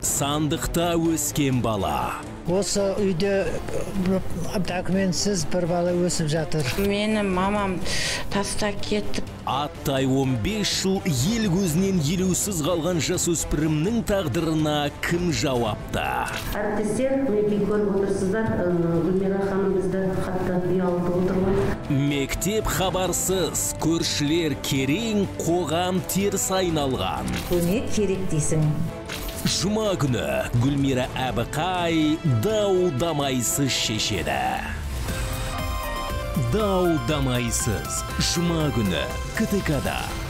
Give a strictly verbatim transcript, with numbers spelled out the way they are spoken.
Сандықта өскен бала. Осы үйде документсіз бір бала өсіп жатыр. Мені мамам таста кетіп. Аттай он бес жыл ел көзінен елеусіз қалған жасөспірімнің тағдырына кім жауапты? Әріптестер, мінекей көріп отырсыздар, Гүлмира ханым бізді қатты ұялтып отыр ғой. Мектеп хабарсыз, көршілер керең, қоғам теріс айналған. Көмек керек дейсің. Жұма күні Гүлмира Әбіқай дау-дамайсыз шешеді. Дау-дамайсыз Жұма күні КТК-да.